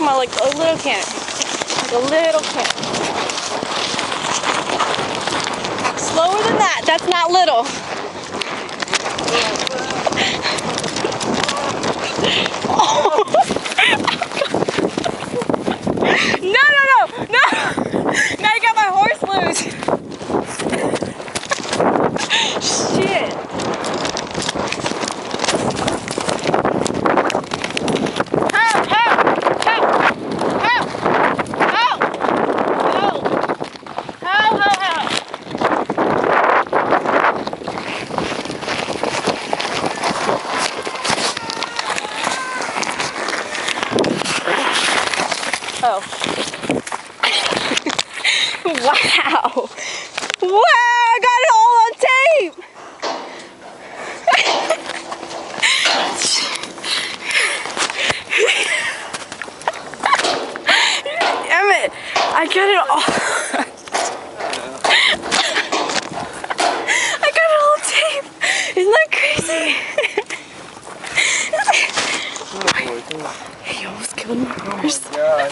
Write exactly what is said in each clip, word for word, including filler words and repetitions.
talking about like a little canopy. Like a little canopy. Slower than that. That's not little. No, no, no, no! Now you got my horse loose. Shit. Help, help, help, help, help, help, help, help, help. Oh. Wow. Wow, I got it all on tape. Emmett, I got it all. I got it all on tape. Isn't that crazy? He almost killed my horse. Oh my god.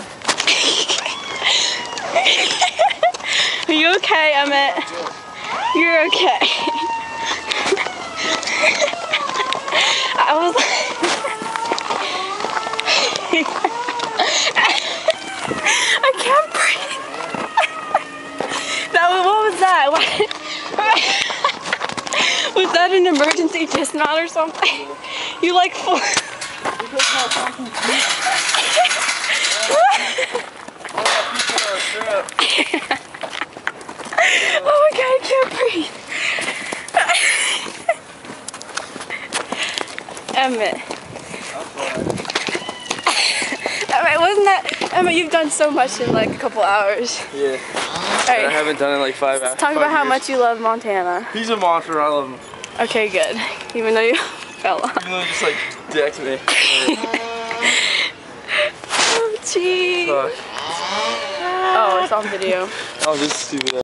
Are you okay, Emmett? You're okay. I was like, I can't breathe. That was, what was that? What? Was that an emergency dismount or something? You like full. Oh my god, I can't breathe. Emmett. Emmett, wasn't that... Emmett, you've done so much in like a couple hours. Yeah. Alright. I haven't done it in like five hours. Talk about how much you love Montana. He's a monster, I love him. Okay, good. Even though you fell off. Even though he just like decked me. Oh, jeez. Oh, it's on video. Oh, this is stupid.